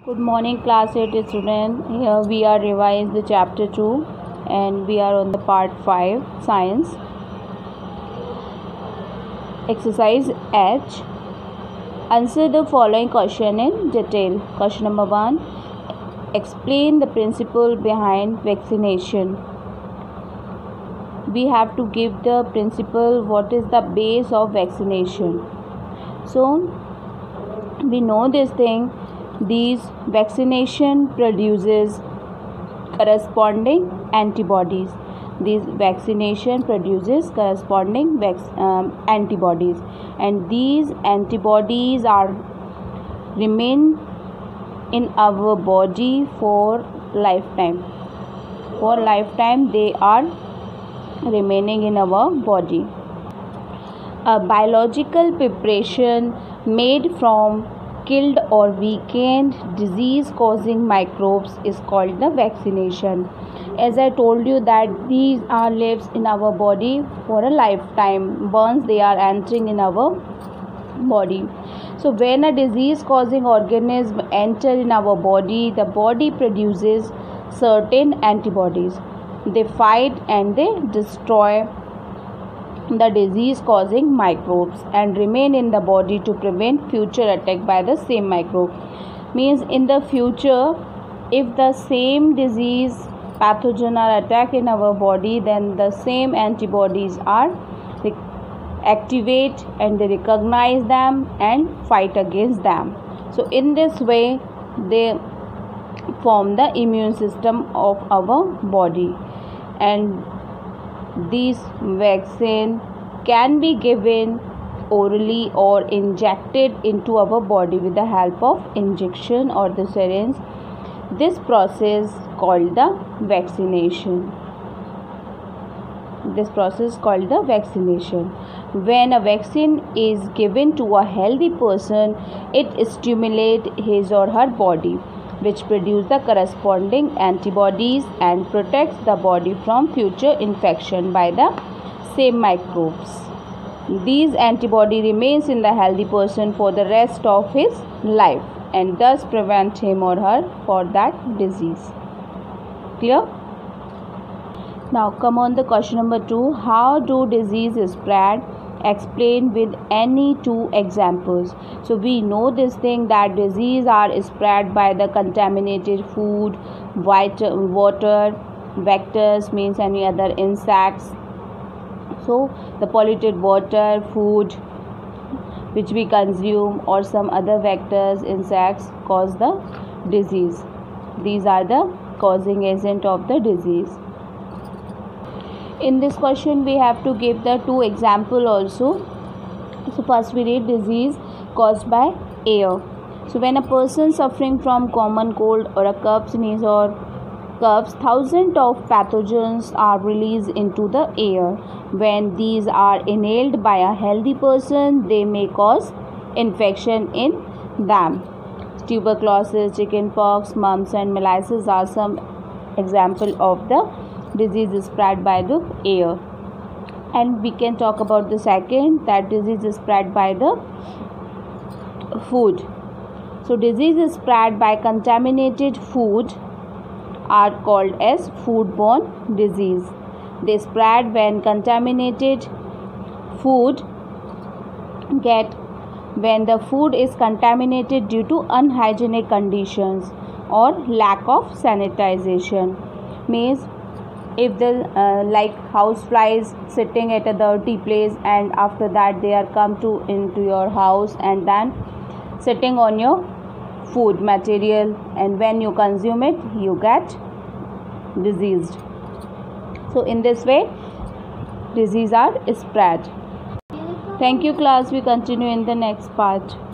Good morning class 8 student. Here we are revised the chapter 2 and we are on the part 5 science. Exercise H. Answer the following question in detail. Question number 1. Explain the principle behind vaccination. We have to give the principle, what is the base of vaccination. So we know this thing. These vaccination produces corresponding antibodies. These vaccination produces corresponding antibodies, and these antibodies are remain in our body for lifetime. For lifetime they are remaining in our body. A biological preparation made from killed or weakened disease causing microbes is called the vaccination. As I told you that these are lives in our body for a lifetime once they are entering in our body. So when a disease causing organism enter in our body, the body produces certain antibodies. They fight and they destroy the disease causing microbes and remain in the body to prevent future attack by the same microbe. Means in the future, if the same disease pathogen are attack in our body, then the same antibodies are activate and they recognize them and fight against them. So in this way they form the immune system of our body, and this vaccine can be given orally or injected into our body with the help of injection or the syringe. This process called the vaccination. When a vaccine is given to a healthy person, it stimulates his or her body, which produce the corresponding antibodies and protects the body from future infection by the same microbes. These antibody remains in the healthy person for the rest of his life and thus prevent him or her for that disease. Clear? Now come on the question number 2. How do diseases spread? Explain with any two examples. So we know this thing that disease are spread by the contaminated food, water, vectors means any other insects. So the polluted water, food which we consume, or some other vectors, insects cause the disease. These are the causing agent of the disease. In this question we have to give the two example also. So first we read disease caused by air. So when a person suffering from common cold or a cough, sneeze or coughs, thousands of pathogens are released into the air. When these are inhaled by a healthy person, they may cause infection in them. Tuberculosis, chickenpox, mumps and measles are some example of the disease spread by the air. And we can talk about the second, that disease is spread by the food. So disease is spread by contaminated food are called as foodborne disease. They spread when contaminated food when the food is contaminated due to unhygienic conditions or lack of sanitization. Means if the like house flies sitting at a dirty place and after that they are come into your house and then sitting on your food material, and when you consume it you get diseased. So in this way disease are spread. Thank you class. We continue in the next part.